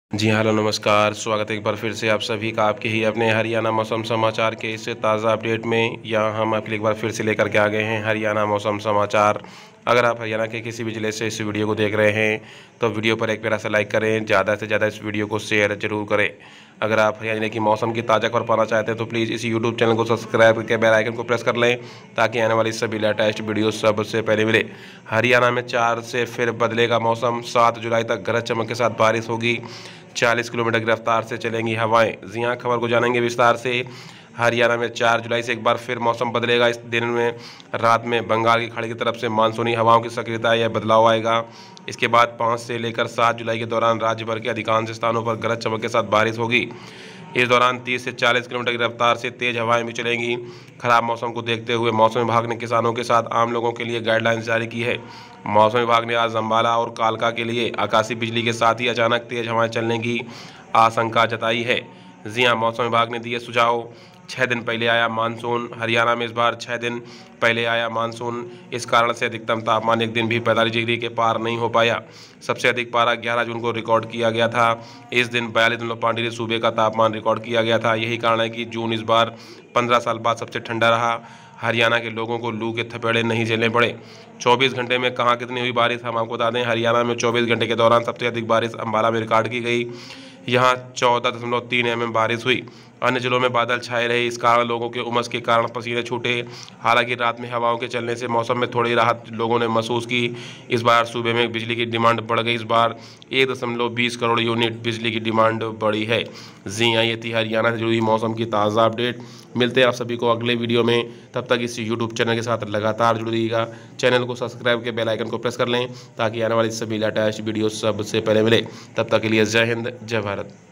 जी hello नमस्कार। स्वागत है एक बार फिर से आप सभी का आपके ही अपने हरियाणा मौसम समाचार के इस ताज़ा अपडेट में। यहाँ हम आपके लिए एक बार फिर से लेकर के आ गए हैं हरियाणा मौसम समाचार। अगर आप हरियाणा के किसी भी ज़िले से इस वीडियो को देख रहे हैं तो वीडियो पर एक प्यारा सा लाइक करें, ज़्यादा से ज़्यादा इस वीडियो को शेयर जरूर करें। अगर आप हरियाणा की मौसम की ताज़ा खबर पाना चाहते हैं तो प्लीज़ इस यूट्यूब चैनल को सब्सक्राइब करके बेल आइकन को प्रेस कर लें ताकि आने वाली सभी लेटेस्ट वीडियो सबसे पहले मिले। हरियाणा में 4 से फिर बदलेगा मौसम। 7 जुलाई तक गरज चमक के साथ बारिश होगी। 40 किलोमीटर की रफ्तार से चलेंगी हवाएं। जी हाँ, खबर को जानेंगे विस्तार से। हरियाणा में 4 जुलाई से एक बार फिर मौसम बदलेगा। इस दिन में रात में बंगाल की खाड़ी की तरफ से मानसूनी हवाओं की सक्रियता या बदलाव आएगा। इसके बाद 5 से लेकर 7 जुलाई के दौरान राज्य भर के अधिकांश स्थानों पर गरज चमक के साथ बारिश होगी। इस दौरान 30 से 40 किलोमीटर की रफ्तार से तेज हवाएं भी चलेंगी। खराब मौसम को देखते हुए मौसम विभाग ने किसानों के साथ आम लोगों के लिए गाइडलाइंस जारी की है। मौसम विभाग ने आज अंबाला और कालका के लिए आकाशीय बिजली के साथ ही अचानक तेज हवाएं चलने की आशंका जताई है। जी हाँ, मौसम विभाग ने दिए सुझाव। 6 दिन पहले आया मानसून। हरियाणा में इस बार 6 दिन पहले आया मानसून। इस कारण से अधिकतम तापमान एक दिन भी 45 डिग्री के पार नहीं हो पाया। सबसे अधिक पारा 11 जून को रिकॉर्ड किया गया था। इस दिन 42.5 डिग्री सूबे का तापमान रिकॉर्ड किया गया था। यही कारण है कि जून इस बार 15 साल बाद सबसे ठंडा रहा। हरियाणा के लोगों को लू के थपेड़े नहीं झेलने पड़े। 24 घंटे में कहाँ कितनी हुई बारिश, हम आपको बता दें। हरियाणा में 24 घंटे के दौरान सबसे अधिक बारिश अंबाला में रिकॉर्ड की गई। यहाँ 14.3 mm बारिश हुई। अन्य जिलों में बादल छाए रहे। इस कारण लोगों के उमस के कारण पसीने छूटे। हालांकि रात में हवाओं के चलने से मौसम में थोड़ी राहत लोगों ने महसूस की। इस बार सूबे में बिजली की डिमांड बढ़ गई। इस बार 1.20 करोड़ यूनिट बिजली की डिमांड बढ़ी है। जी हाँ, ये थी हरियाणा से जुड़ी मौसम की ताज़ा अपडेट। मिलते हैं आप सभी को अगले वीडियो में। तब तक इस यूट्यूब चैनल के साथ लगातार जुड़ रहिएगा। चैनल को सब्सक्राइब के बेल आइकन को प्रेस कर लें ताकि आने वाली सभी लेटेस्ट वीडियो सबसे पहले मिले। तब तक के लिए जय हिंद, जय भारत।